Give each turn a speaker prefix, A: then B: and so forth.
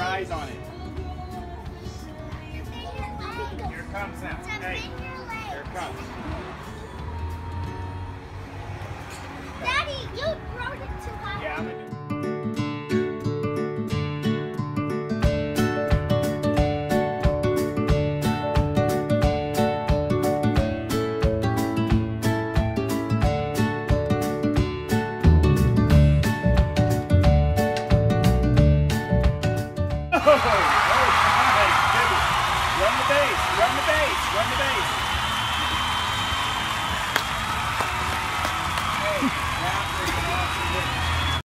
A: eyes on it. Here it comes now. Hey, here it comes.
B: Daddy, you rode it too high.
A: Yeah, I'm gonna do Oh, my goodness. Run the base, run the base, run the base. Hey, now we're going to